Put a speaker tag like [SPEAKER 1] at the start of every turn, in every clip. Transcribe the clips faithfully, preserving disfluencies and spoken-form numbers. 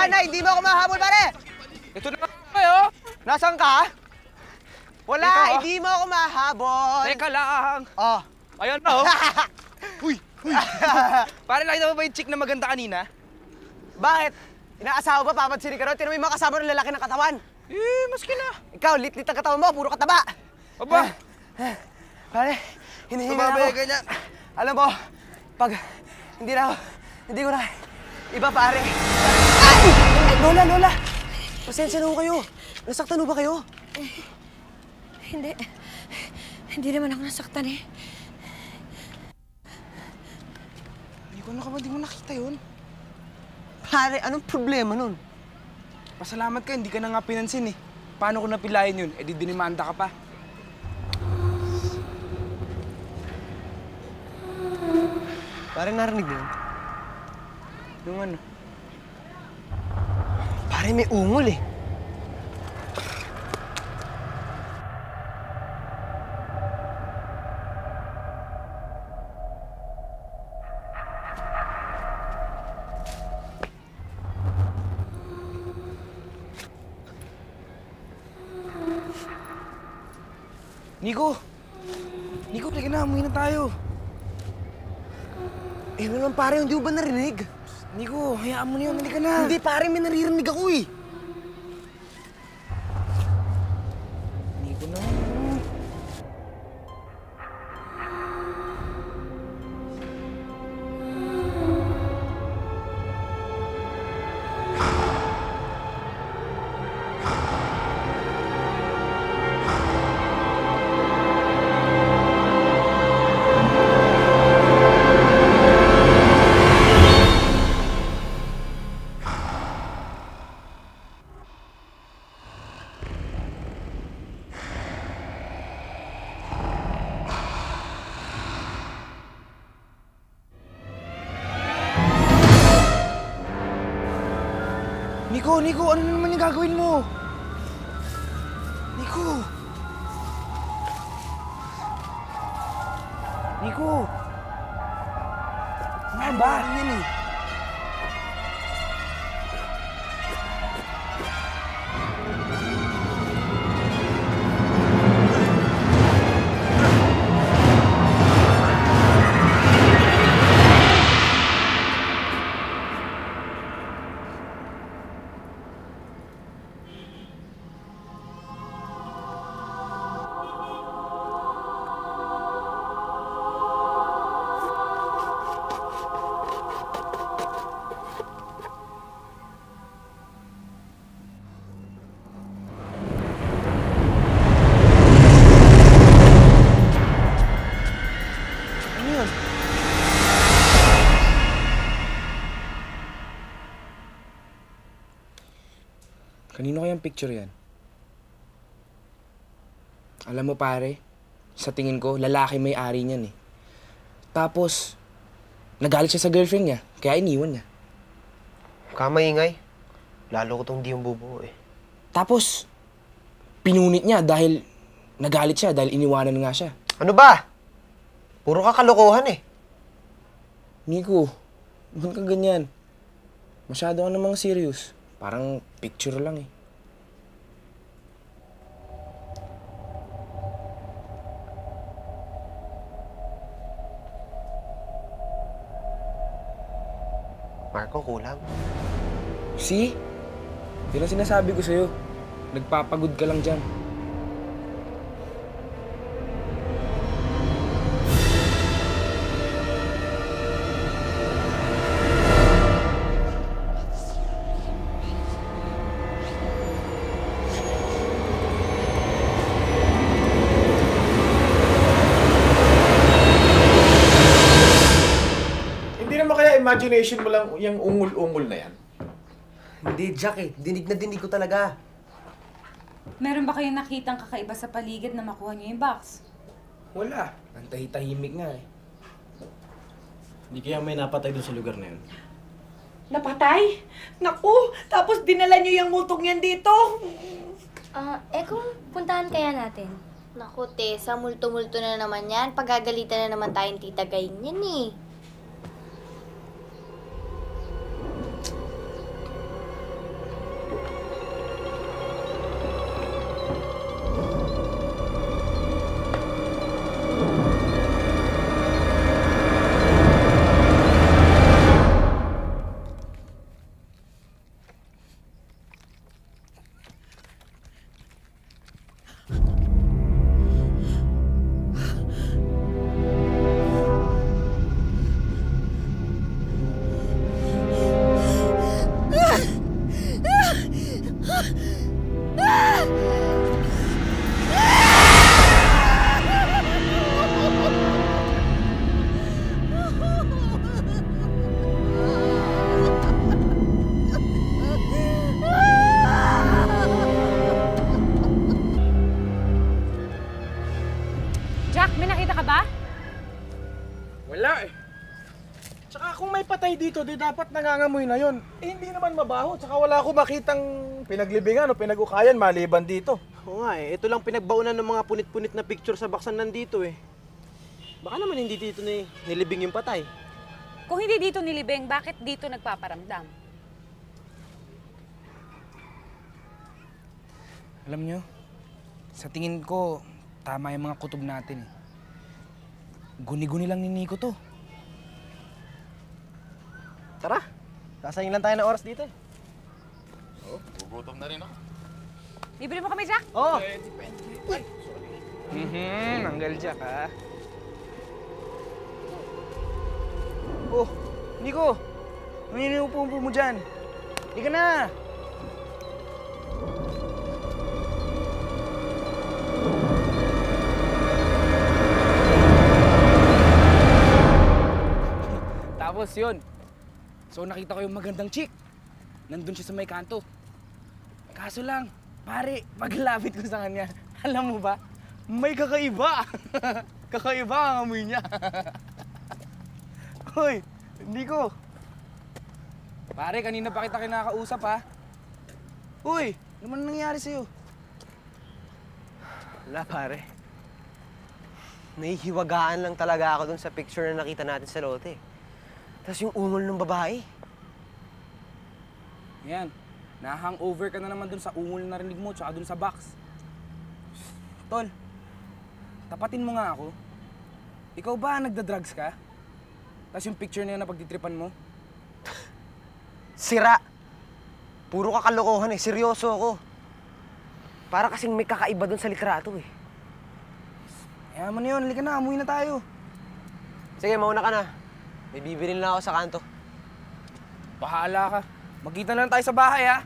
[SPEAKER 1] na, hindi mo ako mahabol, pare!
[SPEAKER 2] Ito na kayo!
[SPEAKER 1] Nasaan ka? Wala,
[SPEAKER 2] Dito, oh.
[SPEAKER 1] hindi mo ako mahabol!
[SPEAKER 2] Teka lang!
[SPEAKER 1] Oh.
[SPEAKER 2] Ayan na, oh! Uy! Uy! Pare, nakita mo ba yung chick na maganda kanina?
[SPEAKER 1] Bakit? Inaasawa ba papansinin ka ron? Tinan mo yung mga kasama ng lalaki ng katawan.
[SPEAKER 2] Eh, maski na.
[SPEAKER 1] Ikaw, lit-lit ang katawan mo, puro kataba.
[SPEAKER 2] Aba!
[SPEAKER 1] Pare, hinihinga na
[SPEAKER 2] Tumabay
[SPEAKER 1] ako.
[SPEAKER 2] ganyan.
[SPEAKER 1] Alam mo, pag hindi na ako, hindi ko na, iba pare. Ay! Ay, Lola, Lola! Pasensya na ho kayo. Nasaktan ho ba kayo?
[SPEAKER 3] Eh, hindi. Hindi naman ako nasaktan eh.
[SPEAKER 2] Hindi ko na ka ba, di mo nakita yun?
[SPEAKER 1] Pare, anong problema nun?
[SPEAKER 2] Pasalamat ka, hindi ka na nga pinansin eh. Paano ko napilayan yun? Eh di dinimanda ka pa.
[SPEAKER 1] Pare, narinig mo yun?
[SPEAKER 2] Yung ano?
[SPEAKER 1] Pare, may ungol eh.
[SPEAKER 2] Nico! Nico, teka na, umuwi na tayo.
[SPEAKER 1] Eh, naman pare, hindi mo ba narinig?
[SPEAKER 2] Nico, hayaan mo na yun, halika na.
[SPEAKER 1] Hindi pare, may naririnig ako eh.
[SPEAKER 2] Nico na. Nico, Nico, ano na naman yung gagawin mo? Nico! Nico! Ano ba? Ano yan eh? Kanino kayang picture yan? Alam mo pare, sa tingin ko, lalaki may-ari niyan eh. Tapos, nagalit siya sa girlfriend niya, kaya iniwan niya.
[SPEAKER 1] Kamaingay. Lalo ko tong di yung bubuo eh.
[SPEAKER 2] Tapos, pinunit niya dahil nagalit siya dahil iniwanan nga siya.
[SPEAKER 1] Ano ba? Puro ka kalokohan eh.
[SPEAKER 2] Nico, huwag ka ganyan. Masyado ka namang serious. Parang picture lang eh.
[SPEAKER 1] Marco, kulang.
[SPEAKER 2] See? Yun ang sinasabi ko sa'yo. Nagpapagod ka lang dyan.
[SPEAKER 4] Imagination mo lang yung ungol-ungol na yan.
[SPEAKER 1] Hindi, Jack eh. Dinig na dinig ko talaga.
[SPEAKER 5] Meron ba kayong nakitang kakaiba sa paligid na makuha niyo yung box?
[SPEAKER 2] Wala. Antahi-tahimik nga eh.
[SPEAKER 4] Hindi kaya may napatay doon sa lugar na yun.
[SPEAKER 3] Napatay? Naku! Tapos dinala niyo yung multong yan dito!
[SPEAKER 6] Ah, uh, eh kung puntahan kaya natin? Naku, Tessa, multo-multo na naman yan. Pagagalitan na naman tayong tita Gayeng yan eh.
[SPEAKER 7] dito, di dapat nangangamoy na yon. Eh, hindi naman mabaho, tsaka wala ako makitang pinaglibingan o pinag-ukayan maliban dito.
[SPEAKER 1] Oo nga eh, ito lang pinagbaunan ng mga punit-punit na picture sa baksan nandito eh. Baka naman hindi dito ni nilibing yung patay.
[SPEAKER 5] Kung hindi dito nilibing, bakit dito nagpaparamdam?
[SPEAKER 2] Alam nyo, sa tingin ko, tama yung mga kutob natin eh. Guni-guni lang ni Nico to.
[SPEAKER 1] Tara, sasayang lang tayo ng oras dito eh.
[SPEAKER 5] Libre mo kami, Jack?
[SPEAKER 1] Oo!
[SPEAKER 2] Mhm, Uncle Jack ha.
[SPEAKER 1] Oh,
[SPEAKER 2] Nico, ano yung inuupo-upo mo dyan? Hindi ka na! Tapos yun. So nakita ko yung magandang chick. Nandun siya sa may kanto. Kaso lang, pare, paglapit ko sa kanya, alam mo ba, may kakaiba. Kakaiba ang amoy niya. Hoy, Nico. Pare, kanina pa kita kinakausap ha. Uy, ano man nangyari sa'yo?
[SPEAKER 1] Wala pare. Nahihiwagaan lang talaga ako dun sa picture na nakita natin sa lote. Tapos yung ungol ng babae.
[SPEAKER 2] Yan, na-hangover ka na naman dun sa ungol na narinig mo tsaka dun sa box. Tol, tapatin mo nga ako. Ikaw ba nagda-drugs ka? Tapos yung picture na yun na pagtitripan mo?
[SPEAKER 1] Sira! Puro kakalokohan eh. Seryoso ako. Para kasing may kakaiba dun sa litrato eh.
[SPEAKER 2] Kaya mo na yun, halika na, amuwi na tayo.
[SPEAKER 1] Sige, mauna ka na. May bibilin lang ako sa kanto.
[SPEAKER 2] Bahala ka. Magkita na lang tayo sa bahay ha.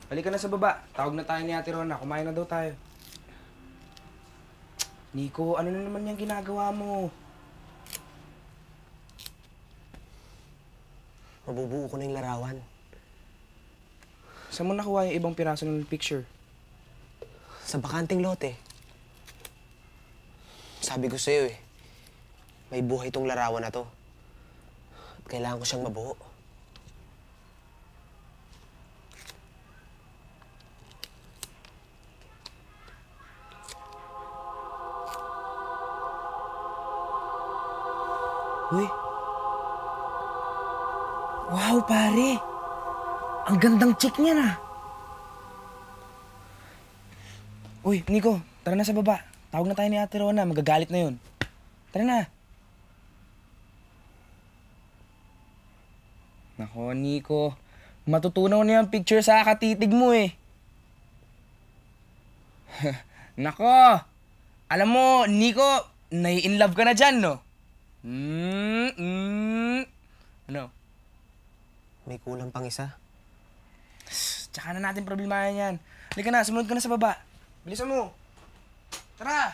[SPEAKER 2] Halika na sa baba. Tawag na tayo ni Ate Rona. Kumain na daw tayo. Nico, ano na naman yung ginagawa mo?
[SPEAKER 1] Mabubuo ko na yung larawan.
[SPEAKER 2] Saan mo nakuha yung ibang piraso ng picture?
[SPEAKER 1] Sa bakanting lote. Sabi ko sa'yo eh, may buhay tong larawan na to. At kailangan ko siyang mabuo.
[SPEAKER 2] Uy! Wow, pare! Ang gandang chick niya na! Uy, Nico, tara na sa baba. Tawag na tayo ni Ate Rona, magagalit na yun. Tara na! Nako, Nico. Matutunaw na yung picture sa katitig mo eh. Nako! Alam mo, Nico, nai-inlove ka na dyan, no? Mm, mm. Ano?
[SPEAKER 1] May kulang pang isa.
[SPEAKER 2] Tsaka na natin problemahan yan. Halika na, sumunod ka na sa baba. Bilisan mo. Tara!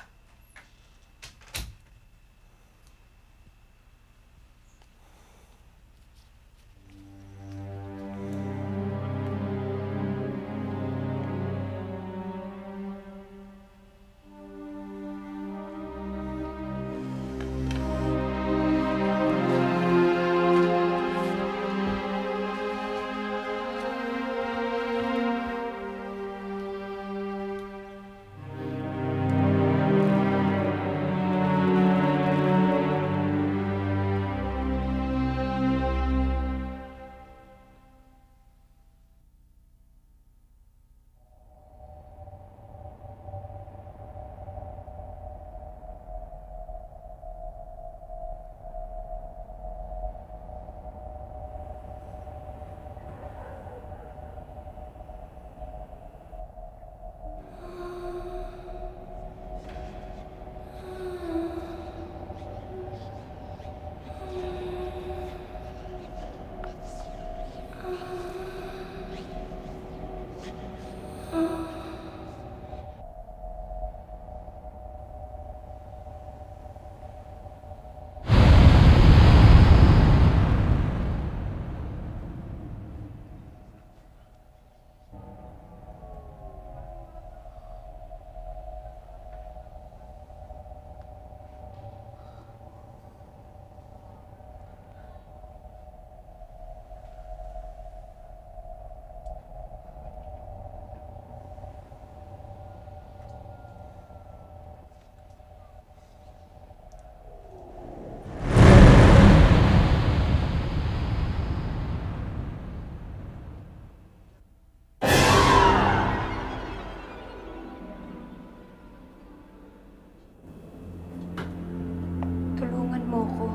[SPEAKER 3] Tulungan mo ko.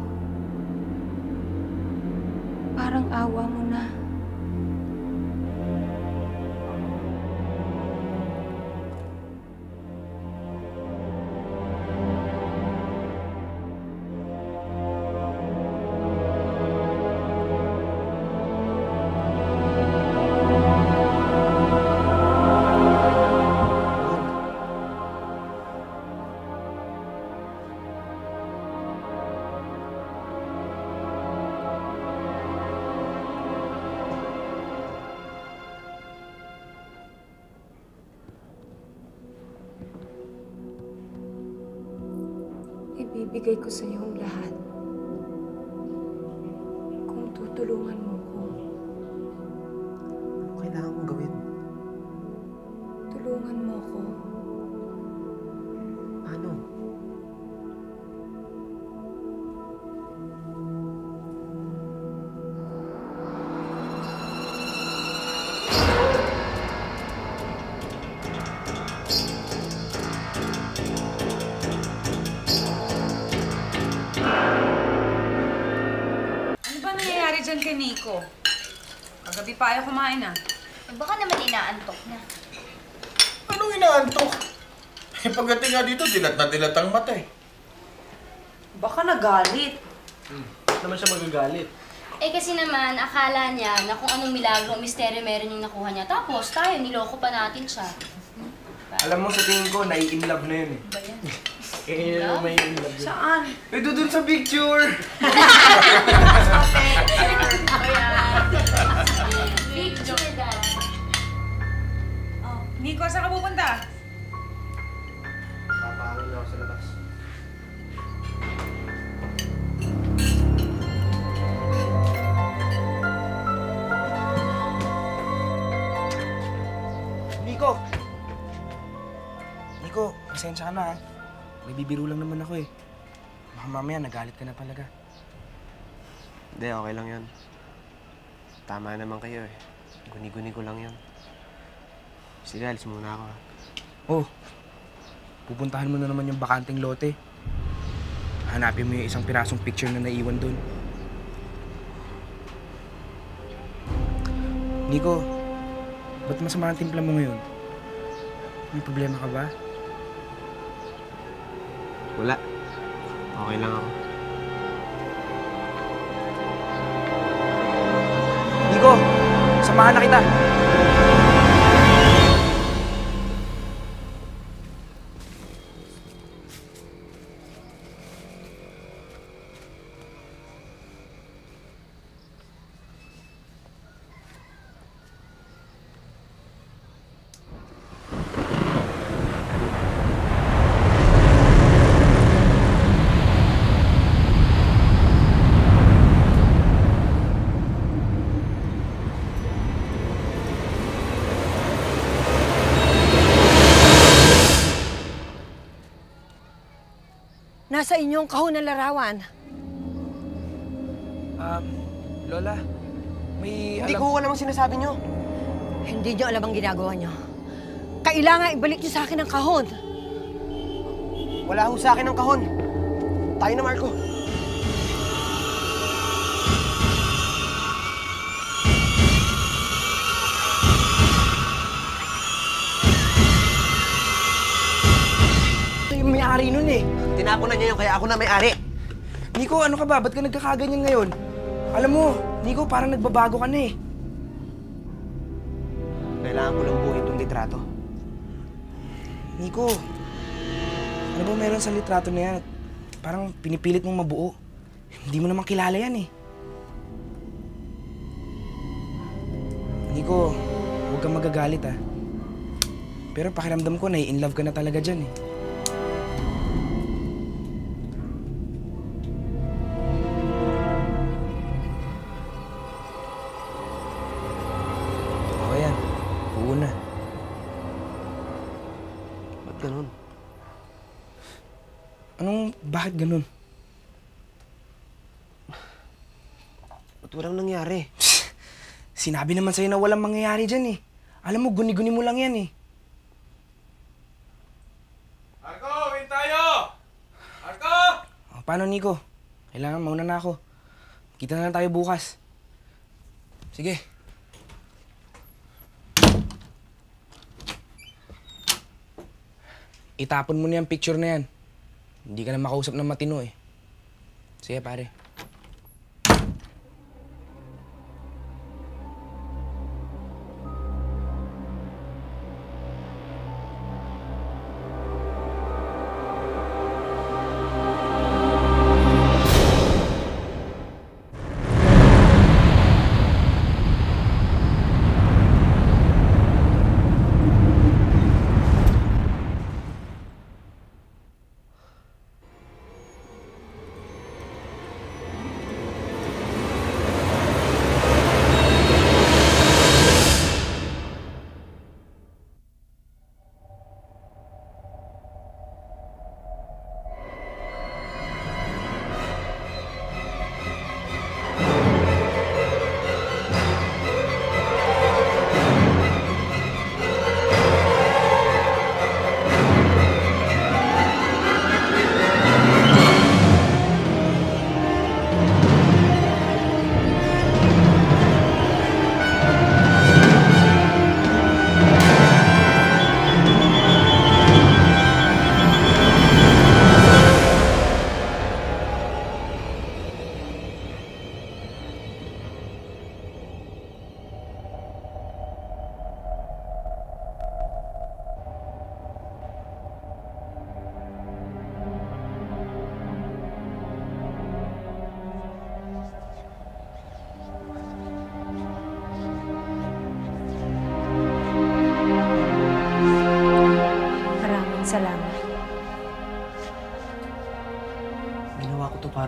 [SPEAKER 3] Parang awa mo na. Ibibigay ko sa iyo ang lahat. Kung tutulungan mo ko,
[SPEAKER 1] Ano kailangan kong gawin?
[SPEAKER 3] tulungan mo ko.
[SPEAKER 1] Paano?
[SPEAKER 5] Ano ba nangyayari dyan kay Nico? Kagabi pa ayaw kumain ah.
[SPEAKER 6] Eh, baka naman inaantok na.
[SPEAKER 7] Anong inaantok? Eh, pagdating nga dito, dilat na dilat ang mata eh.
[SPEAKER 5] Baka nagalit.
[SPEAKER 4] Hmm. Ba't naman siya magagalit?
[SPEAKER 6] Eh kasi naman, akala niya na kung anong milagro, misteryo meron yung nakuha niya. Tapos tayo, niloko pa natin siya.
[SPEAKER 2] Alam mo, sa tingin ko, nai-inlove na yun eh.
[SPEAKER 6] Ba yan?
[SPEAKER 4] Eh, may inlove yun.
[SPEAKER 3] Saan?
[SPEAKER 2] Eh, doon sa picture!
[SPEAKER 6] Picture dad.
[SPEAKER 5] Oh, Nico, saan ka pupunta?
[SPEAKER 1] Papahangin ako sa labas.
[SPEAKER 2] Nico! Nico, pasensya ka na ha. Nagbibiro lang naman ako eh. Baka mamaya nagalit ka na talaga.
[SPEAKER 1] Hindi, okay lang yan. Tama naman kayo eh. Guni-guni ko lang yan. Sige, alis muna ako ha.
[SPEAKER 2] Oh, pupuntahan mo na naman yung bakanting lote. Hanapin mo yung isang pirasong picture na naiwan doon. Nico, ba't masama ang timpla mo ngayon? May problema ka ba?
[SPEAKER 1] Wala. Okay lang ako.
[SPEAKER 2] Nico, samahan na kita.
[SPEAKER 3] Nasa inyong kahon ng larawan.
[SPEAKER 2] Um, Lola, may
[SPEAKER 1] Hindi
[SPEAKER 2] alam...
[SPEAKER 1] ko alam ang sinasabi niyo.
[SPEAKER 3] Hindi niyo alam ang ginagawa niyo. Kailangan ibalik niyo sa akin ang kahon.
[SPEAKER 1] Wala ho sa akin ang kahon. Tayo na, Marco.
[SPEAKER 2] Ito yung may-ari nun eh.
[SPEAKER 1] Tinapon na niya yun, kaya ako na may-ari.
[SPEAKER 2] Nico, ano ka ba? Ba't ka nagkakaganyan ngayon? Alam mo, Nico, parang nagbabago ka na eh.
[SPEAKER 1] Kailangan ko lang buuin itong litrato.
[SPEAKER 2] Nico, ano ba meron sa litrato na yan? Parang pinipilit mong mabuo. Hindi mo naman kilala yan eh. Nico, huwag kang magagalit ah. Pero pakiramdam ko, nai-inlove ka na talaga dyan eh. O yan, buo na.
[SPEAKER 1] Ba't ganun?
[SPEAKER 2] Anong, bakit ganun?
[SPEAKER 1] Ba't walang nangyari?
[SPEAKER 2] Sinabi naman sa'yo na walang mangyayari dyan eh. Alam mo, guni-guni mo lang yan eh.
[SPEAKER 7] Marco, win tayo! Marco!
[SPEAKER 2] O, paano, Nico? Kailangan mauna na ako. Kita na lang tayo bukas. Sige. Itapon mo na yung picture na yan. Hindi ka na makausap ng matino eh. Sige, pare.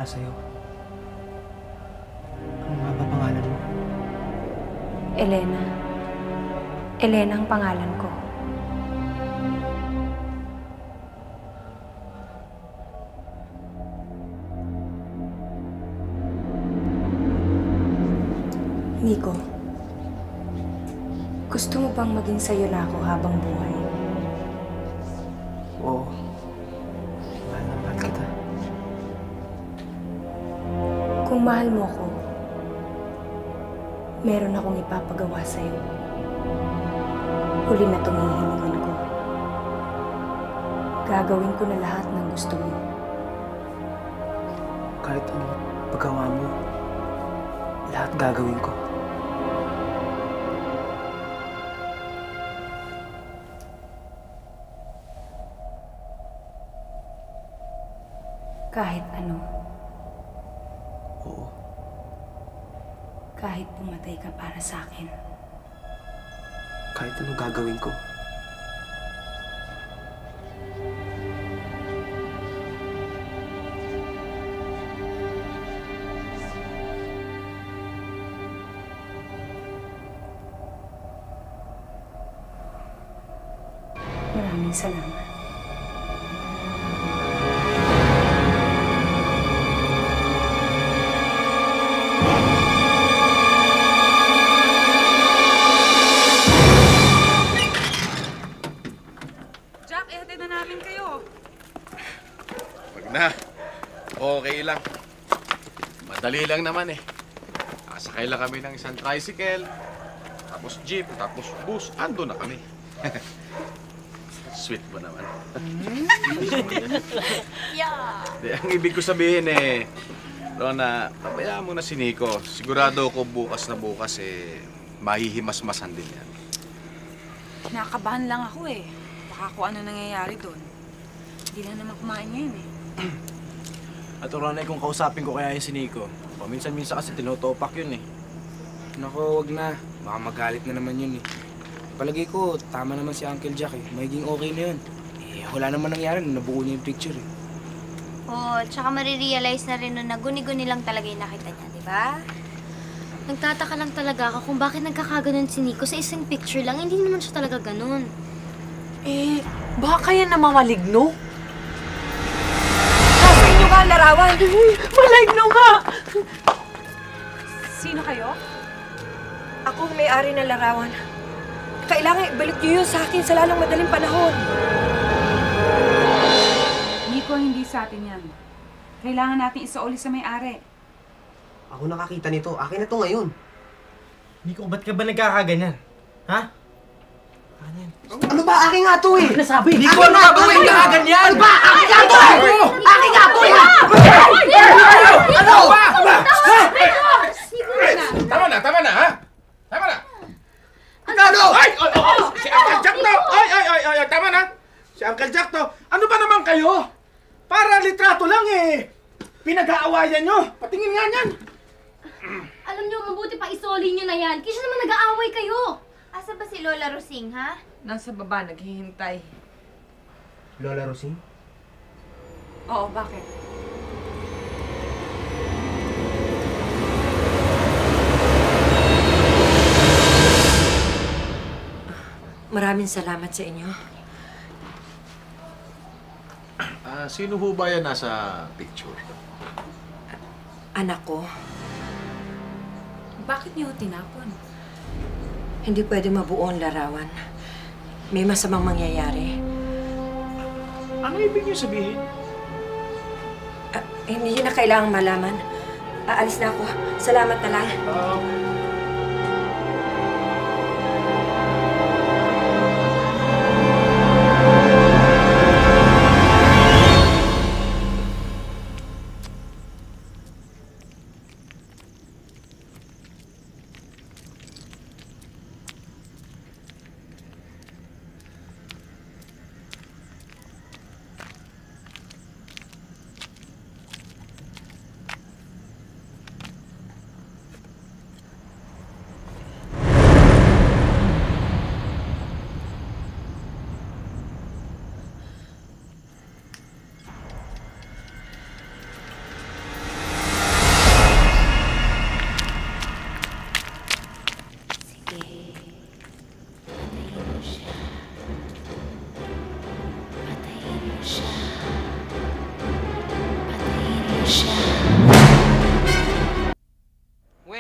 [SPEAKER 1] para sa'yo. Ano nga ba pangalan mo?
[SPEAKER 5] Elena. Elena ang pangalan ko. Nico, gusto mo bang maging sa'yo na ako habang buhay?
[SPEAKER 1] Oo. Mahal na mahal kita.
[SPEAKER 5] Kung mahal mo ko, meron akong ipapagawa sa'yo. Huli na tumihilingan ko. Gagawin ko na lahat ng gusto mo.
[SPEAKER 1] Kahit ano paggawa mo, lahat gagawin ko.
[SPEAKER 5] Kahit ano.
[SPEAKER 1] Oo.
[SPEAKER 5] Kahit pumatay ka para sa akin.
[SPEAKER 1] Kahit ano gagawin ko.
[SPEAKER 5] Maraming salamat.
[SPEAKER 8] Jack, ihatid na namin kayo.
[SPEAKER 9] Wag na. Okay lang. Madali lang naman eh. Nakasakay lang kami ng isang tricycle, tapos jeep, tapos bus. Ando na kami. Sweet mo naman.
[SPEAKER 6] Yeah!
[SPEAKER 9] Di, ang ibig ko sabihin eh, Rona, pabayaan mo na si Nico. Sigurado ko bukas na bukas eh, mahihimas-masan din yan.
[SPEAKER 8] Nakabahan lang ako eh. Baka kung ano nangyayari doon. Hindi na naman kumain ngayon eh.
[SPEAKER 4] At Ronay, kung kausapin ko kaya yung si Nico, paminsan-minsan kasi tinotopak yun eh.
[SPEAKER 2] Nako, wag na. Baka magalit na naman yun eh. Palagay ko, tama naman si Uncle Jack eh. Magiging okay na yun. Eh, wala naman nangyari nung nabuo niya yung picture eh.
[SPEAKER 6] Oo, tsaka marirealize na rin nun na guni-guni lang talaga yung nakita niya, di ba? Nagtataka lang talaga ako kung bakit nagkakaganon si Nico sa isang picture lang. Hindi naman siya talaga ganun.
[SPEAKER 3] Eh, baka kaya na mamaligno? Nasa inyo nga ang larawan. Maligno nga!
[SPEAKER 8] Sino kayo?
[SPEAKER 3] Ako ang may-ari ng larawan. Kailangan ibalik niyo yun sa akin sa lalong madaling panahon.
[SPEAKER 5] Nico, hindi sa atin yan. Kailangan natin isauli sa may-ari.
[SPEAKER 1] Ako nakakita nito. Akin na to ngayon.
[SPEAKER 4] Nico, ba't ka ba nagkakaganyan? Ha?
[SPEAKER 1] Ano ba? Akin nga to eh!
[SPEAKER 4] Nasabi!
[SPEAKER 1] Nico, ano ba gawin ka? Ano ba? Akin nga to eh! Akin nga to eh! Ano?
[SPEAKER 9] Tama na, tama na, ha? Tama na!
[SPEAKER 1] Ano?
[SPEAKER 9] Ay! Ay! Ay! Si Uncle Jack to! Ay! Ay! Ay! Ay! Tama na! Si Uncle Jack to! Ano ba naman kayo? Para litrato lang eh! Pinag-aawayan nyo! Patingin nga niyan!
[SPEAKER 6] Alam niyo, mabuti pa isoli niyo na yan. Kasi naman nag-aaway kayo. Asa ba si Lola Rosing, ha?
[SPEAKER 3] Nasa baba, naghihintay.
[SPEAKER 1] Lola Rosing?
[SPEAKER 5] Oo, bakit?
[SPEAKER 3] Maraming salamat sa inyo.
[SPEAKER 9] Ah, sino ho ba yan nasa picture?
[SPEAKER 3] Anak ko,
[SPEAKER 5] Bakit niyo tinapon?
[SPEAKER 3] hindi pwede mabuo ang larawan. May masamang mangyayari.
[SPEAKER 9] Ano ibig niyo sabihin?
[SPEAKER 3] Ah, hindi yun na kailangang malaman. Aalis na ako. Salamat na lang.
[SPEAKER 9] Ah,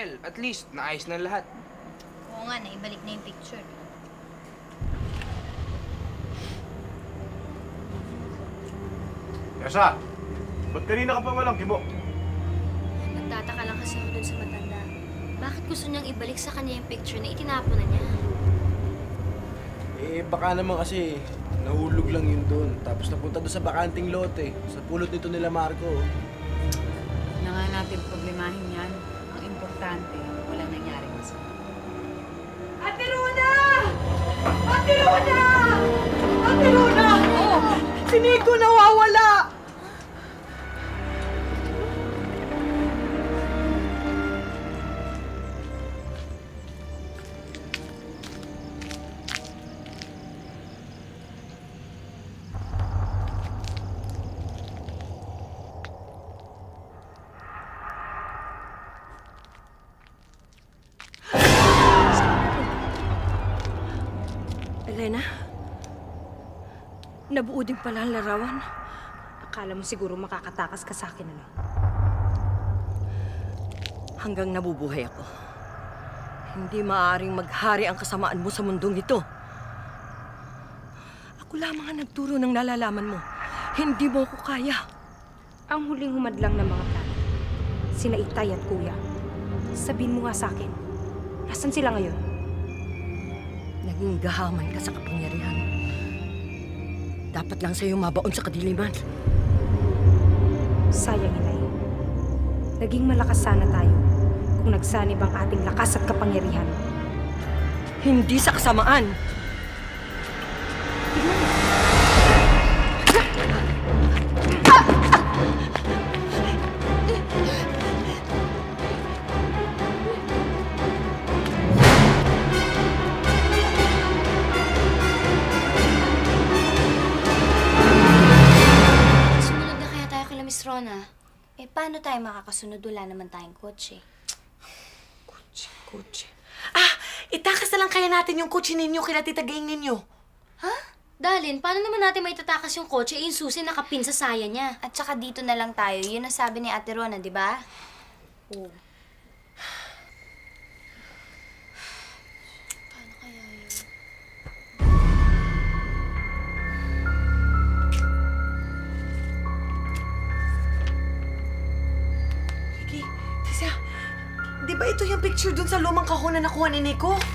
[SPEAKER 2] Well, at least, naayos na lahat.
[SPEAKER 6] Oo nga, naibalik na yung picture.
[SPEAKER 7] Yasa, ba't kanina ka pa walang kibo?
[SPEAKER 6] Nagtataka lang kasi ako dun sa matanda. Bakit gusto niyang ibalik sa kanya yung picture na itinapon na niya?
[SPEAKER 4] Eh, baka naman kasi nahulog lang yun doon. Tapos napunta doon sa bakanting lote. Sa pulot nito nila Marco.
[SPEAKER 8] Na nga natin problemahin yan. Ang importante, walang nangyari masama.
[SPEAKER 3] Ate Rona! Ate Rona! Ate Rona! Oh, si Nico nawawala! Elena, nabuo din pala ang larawan. Akala mo siguro makakatakas ka sa akin, ano? Hanggang nabubuhay ako. Hindi maaaring maghari ang kasamaan mo sa mundong ito. Ako lamang ang nagturo ng nalalaman mo. Hindi mo ko kaya.
[SPEAKER 10] Ang huling humadlang ng mga plano, sina Itay at Kuya. Sabihin mo nga sa akin, nasan sila ngayon?
[SPEAKER 3] Naging gahaman ka sa kapangyarihan. Dapat lang sa'yo mabaon sa kadiliman.
[SPEAKER 10] Sayang, Inay. Naging malakas sana tayo kung nagsanib ang ating lakas at kapangyarihan.
[SPEAKER 3] Hindi sa kasamaan.
[SPEAKER 10] Tingnan mo.
[SPEAKER 6] Miss Rona, eh paano tayo makakasunod? Wala naman tayong kotse.
[SPEAKER 3] Kotse, kotse. Ah! Itakas na lang kaya natin yung kotse ninyo kila Tita Geng ninyo.
[SPEAKER 6] Ha? Darlin, paano naman natin may tatakas yung kotse? Eh, yung susi nakapin sa saya niya. At saka dito na lang tayo. Yun ang sabi ni Ate Rona, di ba? Oo. Paano kaya yun?
[SPEAKER 3] Di ba ito yung picture dun sa lumang kahon na nakuha ni Nico?
[SPEAKER 6] Oo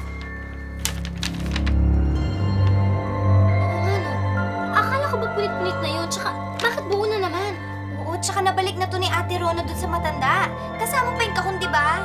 [SPEAKER 6] nga, no. Akala ko ba punit-punit na yun? Tsaka, bakit buo na naman? Oo, tsaka nabalik na to ni Ate Rona dun sa matanda. Kasama pa yung kahon, di ba?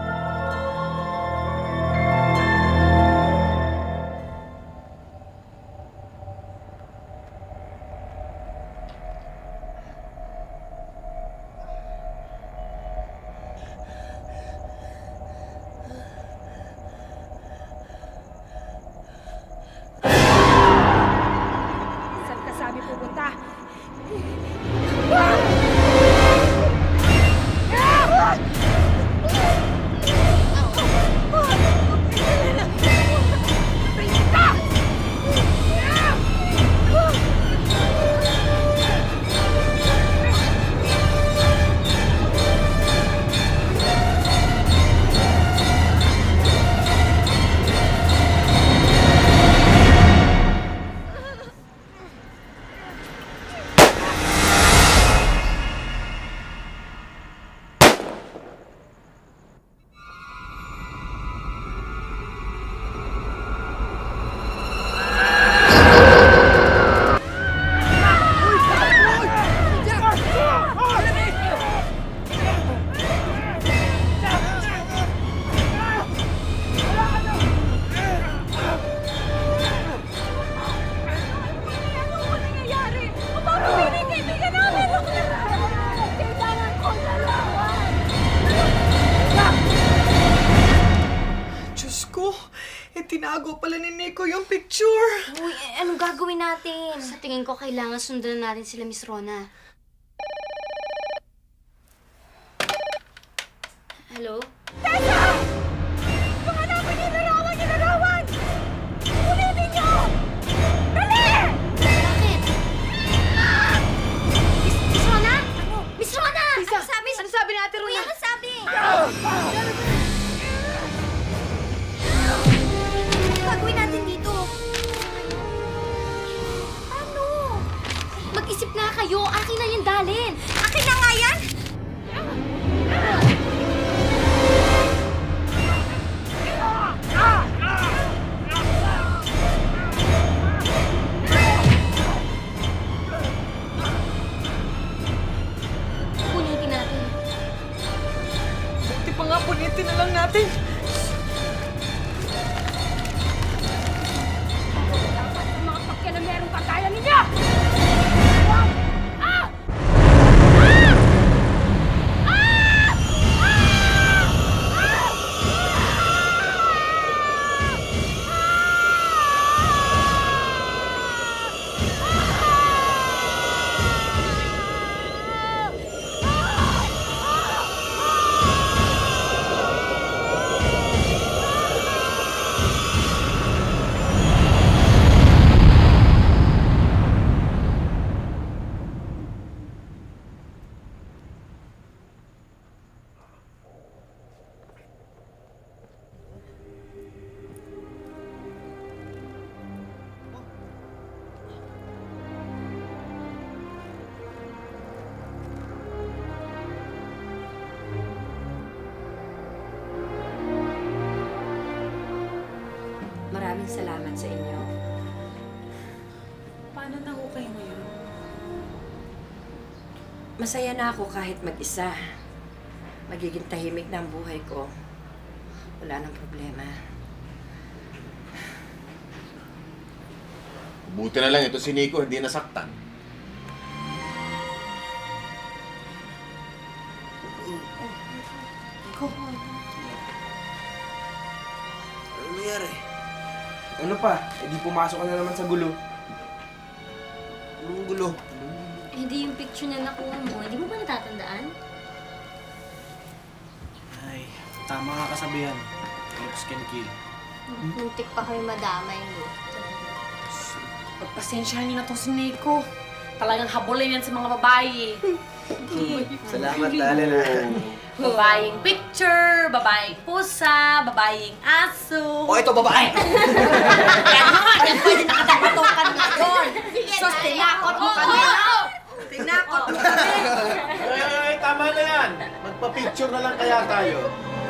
[SPEAKER 3] Tinago pala ni Nico yung picture.
[SPEAKER 6] Uy, eh, anong gagawin natin? Sa tingin ko, kailangan sundan natin sila, Miss Rona. Hello?
[SPEAKER 3] Tessa! Yung hanapin niyo larawan, yung larawan! Ulitin niyo! Dali!
[SPEAKER 6] Bakit? Miss, Miss Rona? Ano? Miss Rona!
[SPEAKER 3] Lisa,
[SPEAKER 6] ano sabi?
[SPEAKER 3] ano sabi ni Ate Rona?
[SPEAKER 6] Uy, ano sabi?
[SPEAKER 8] Diskarte na lang natin.
[SPEAKER 10] Dapat sa mga pakyan na merong kagaya ninyo! Ah!
[SPEAKER 3] Maraming salamat sa inyo.
[SPEAKER 8] Paano na ho kayo ngayon?
[SPEAKER 3] Masaya na ako kahit mag-isa. Magiging tahimik na ang buhay ko. Wala nang problema.
[SPEAKER 9] Buti na lang ito si Nico, hindi nasaktan.
[SPEAKER 1] Ano nangyari? Ano pa? Eh di pumasok ka na naman sa gulo. Anong gulo?
[SPEAKER 6] Eh, hindi yung picture na nakuha mo. Hindi mo ba natatandaan?
[SPEAKER 4] Ay, tama nga kasabihan. Looks can kill.
[SPEAKER 6] Muntik pa kayo madamay, no?
[SPEAKER 8] Pagpasensyahan niyo na to si Nico. Talagang habulin yan sa mga babae.
[SPEAKER 1] Salamat, Allen.
[SPEAKER 8] Babaeng picture, babaeng pusa, babaeng aso.
[SPEAKER 1] O, ito babae!
[SPEAKER 3] Kaya nga, kaya pwede nakatapatokan na doon. Sus, tinakot mo kami. Tinakot mo kami.
[SPEAKER 4] Ay, ay, tama na yan. Magpa-picture na lang kaya tayo.